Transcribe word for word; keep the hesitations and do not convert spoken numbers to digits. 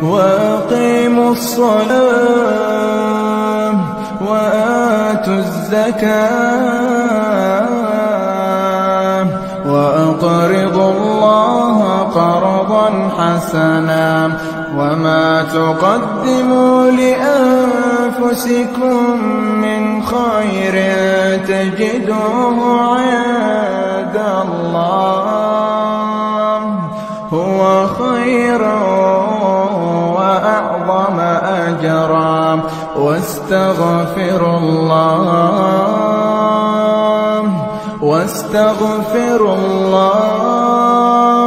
وأقيموا الصلاة وآتوا الزكاة وأقرضوا الله قرضا حسنا وما تقدموا لأنفسكم من خير تجدوه عند الله هو خيرا وأعظم أجرا واستغفروا الله واستغفروا الله